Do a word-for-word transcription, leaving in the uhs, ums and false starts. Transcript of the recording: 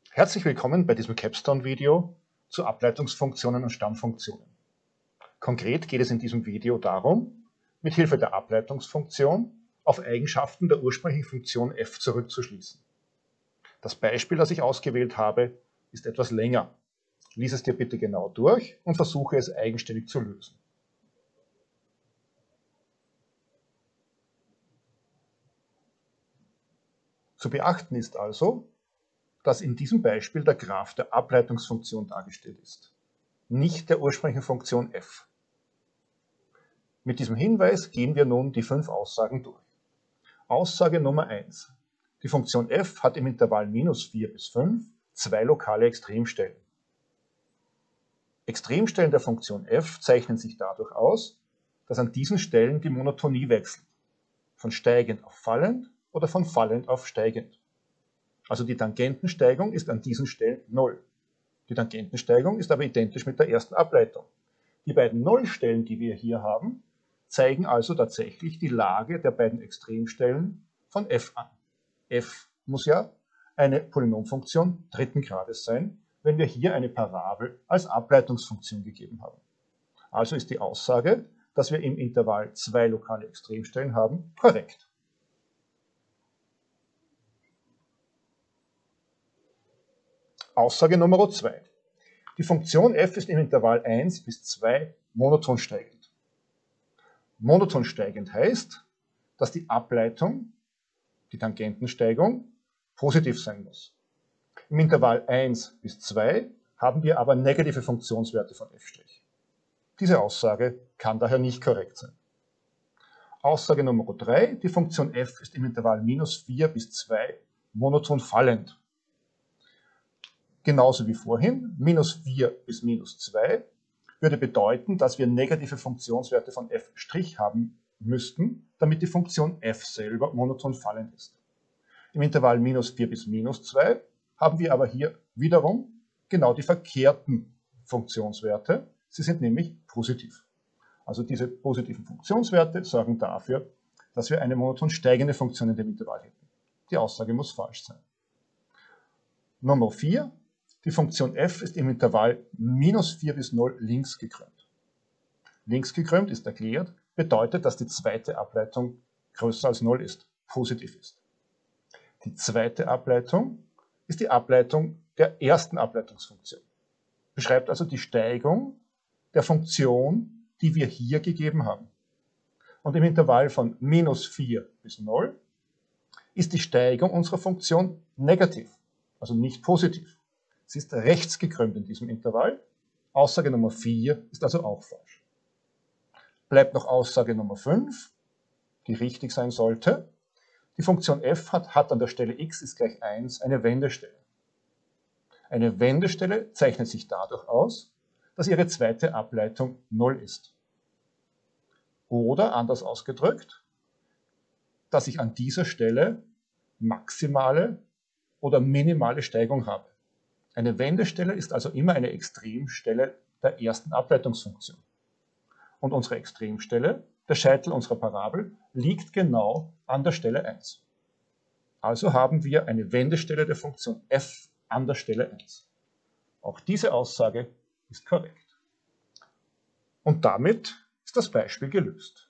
Herzlich willkommen bei diesem Capstone-Video zu Ableitungsfunktionen und Stammfunktionen. Konkret geht es in diesem Video darum, mit Hilfe der Ableitungsfunktion auf Eigenschaften der ursprünglichen Funktion f zurückzuschließen. Das Beispiel, das ich ausgewählt habe, ist etwas länger. Lies es dir bitte genau durch und versuche es eigenständig zu lösen. Zu beachten ist also, dass in diesem Beispiel der Graph der Ableitungsfunktion dargestellt ist, nicht der ursprünglichen Funktion f. Mit diesem Hinweis gehen wir nun die fünf Aussagen durch. Aussage Nummer eins. Die Funktion f hat im Intervall minus vier bis fünf zwei lokale Extremstellen. Extremstellen der Funktion f zeichnen sich dadurch aus, dass an diesen Stellen die Monotonie wechselt, von steigend auf fallend oder von fallend auf steigend. Also die Tangentensteigung ist an diesen Stellen null. Die Tangentensteigung ist aber identisch mit der ersten Ableitung. Die beiden Nullstellen, die wir hier haben, zeigen also tatsächlich die Lage der beiden Extremstellen von f an. F muss ja eine Polynomfunktion dritten Grades sein, wenn wir hier eine Parabel als Ableitungsfunktion gegeben haben. Also ist die Aussage, dass wir im Intervall zwei lokale Extremstellen haben, korrekt. Aussage Nummer zwei. Die Funktion f ist im Intervall eins bis zwei monoton steigend. Monoton steigend heißt, dass die Ableitung, die Tangentensteigung, positiv sein muss. Im Intervall eins bis zwei haben wir aber negative Funktionswerte von f'. Diese Aussage kann daher nicht korrekt sein. Aussage Nummer drei. Die Funktion f ist im Intervall minus vier bis zwei monoton fallend. Genauso wie vorhin, minus vier bis minus zwei würde bedeuten, dass wir negative Funktionswerte von f' haben müssten, damit die Funktion f selber monoton fallend ist. Im Intervall minus vier bis minus zwei haben wir aber hier wiederum genau die verkehrten Funktionswerte. Sie sind nämlich positiv. Also diese positiven Funktionswerte sorgen dafür, dass wir eine monoton steigende Funktion in dem Intervall hätten. Die Aussage muss falsch sein. Nummer vier. Die Funktion f ist im Intervall minus vier bis null links gekrümmt. Links gekrümmt ist erklärt, bedeutet, dass die zweite Ableitung größer als null ist, positiv ist. Die zweite Ableitung ist die Ableitung der ersten Ableitungsfunktion. Beschreibt also die Steigung der Funktion, die wir hier gegeben haben. Und im Intervall von minus vier bis null ist die Steigung unserer Funktion negativ, also nicht positiv. Sie ist rechts gekrümmt in diesem Intervall. Aussage Nummer vier ist also auch falsch. Bleibt noch Aussage Nummer fünf, die richtig sein sollte. Die Funktion f hat, hat an der Stelle x ist gleich eins eine Wendestelle. Eine Wendestelle zeichnet sich dadurch aus, dass ihre zweite Ableitung null ist. Oder anders ausgedrückt, dass ich an dieser Stelle maximale oder minimale Steigung habe. Eine Wendestelle ist also immer eine Extremstelle der ersten Ableitungsfunktion. Und unsere Extremstelle, der Scheitel unserer Parabel, liegt genau an der Stelle eins. Also haben wir eine Wendestelle der Funktion f an der Stelle eins. Auch diese Aussage ist korrekt. Und damit ist das Beispiel gelöst.